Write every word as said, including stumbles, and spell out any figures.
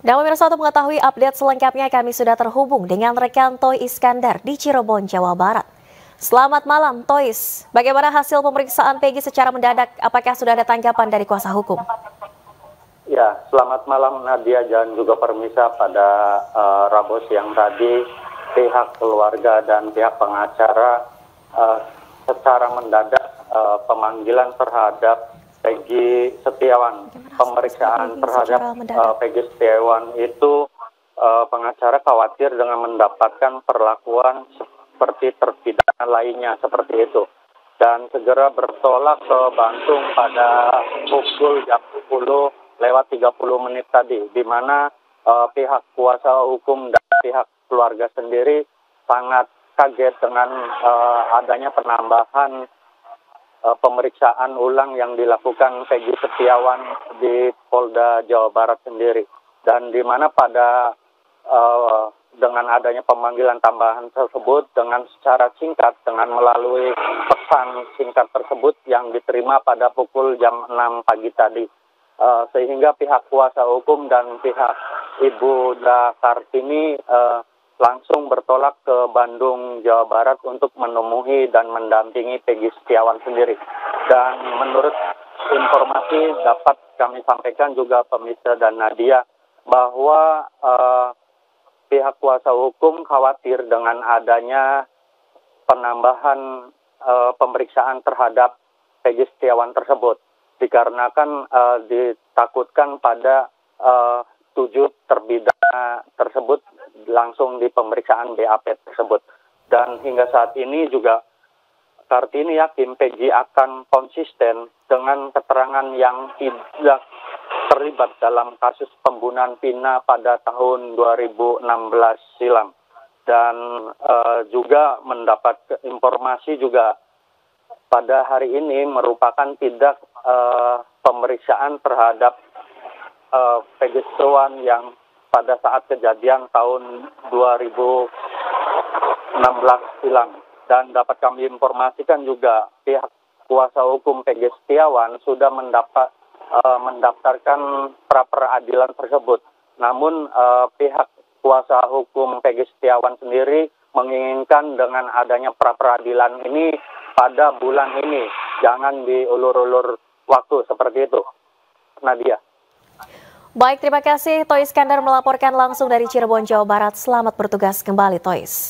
Dan pemirsa, untuk mengetahui update selengkapnya kami sudah terhubung dengan rekan Toy Iskandar di Cirebon, Jawa Barat. Selamat malam, Toys. Bagaimana hasil pemeriksaan Peggy secara mendadak? Apakah sudah ada tanggapan dari kuasa hukum? Ya, selamat malam Nadia dan juga pemirsa. Pada uh, Rabu siang tadi, pihak keluarga dan pihak pengacara uh, secara mendadak uh, pemanggilan terhadap Peggy Setiawan. Pemeriksaan terhadap uh, Peggy Setiawan itu uh, pengacara khawatir dengan mendapatkan perlakuan seperti terpidana lainnya seperti itu, dan segera bertolak ke Bandung pada pukul jam sepuluh lewat tiga puluh menit tadi, di mana uh, pihak kuasa hukum dan pihak keluarga sendiri sangat kaget dengan uh, adanya penambahan uh, pemeriksaan ulang yang dilakukan Peggy Setiawan di Polda Jawa Barat sendiri, dan di mana pada uh, dengan adanya pemanggilan tambahan tersebut dengan secara singkat, dengan melalui pesan singkat tersebut yang diterima pada pukul jam enam pagi tadi. Uh, sehingga pihak kuasa hukum dan pihak Ibu Da Kartini uh, langsung bertolak ke Bandung, Jawa Barat untuk menemui dan mendampingi Peggy Setiawan sendiri. Dan menurut informasi dapat kami sampaikan juga pemirsa dan Nadia, bahwa uh, pihak kuasa hukum khawatir dengan adanya penambahan uh, pemeriksaan terhadap Peggy Setiawan tersebut, dikarenakan uh, ditakutkan pada uh, tujuh terpidana tersebut langsung di pemeriksaan B A P tersebut. Dan hingga saat ini juga Kartini yakin Peggy akan konsisten dengan keterangan yang tidak terlibat dalam kasus pembunuhan Vina pada tahun dua ribu enam belas silam. Dan uh, juga mendapat informasi juga pada hari ini merupakan tidak uh, pemeriksaan terhadap uh, Peggy Setiawan yang pada saat kejadian tahun dua ribu enam belas silam. Dan dapat kami informasikan juga pihak kuasa hukum Peggy Setiawan sudah mendapat uh, mendaftarkan pra peradilan tersebut. Namun uh, pihak kuasa hukum Peggy Setiawan sendiri menginginkan dengan adanya pra peradilan ini pada bulan ini, jangan diulur-ulur waktu seperti itu. Nadia. Baik, terima kasih Toy Iskandar melaporkan langsung dari Cirebon, Jawa Barat. Selamat bertugas kembali, Toys.